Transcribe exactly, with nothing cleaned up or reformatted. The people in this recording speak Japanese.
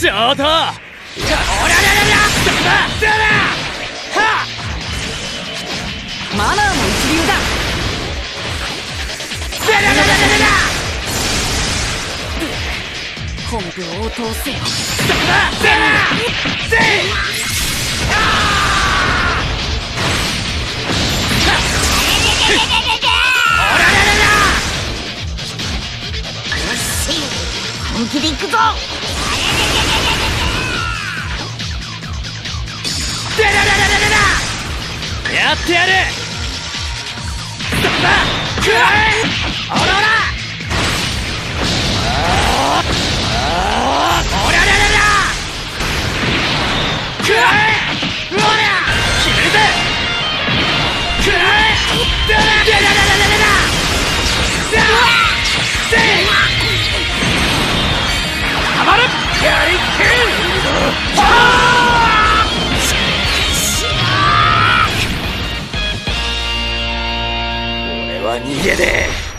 上等。おらららら。だだだ。は。 マナーも一流だ。 だだだだだだ。 本部応答せよ。 だだだだ。で。 本気で行くぞ。 でらららららら。やってやる。どうだ。くらえ。おらおら。ああ。おらららら。くらえ。おら。決めるぜ。くらえ。でららららららら。で。たまる。やりきる。俺は逃げねえ。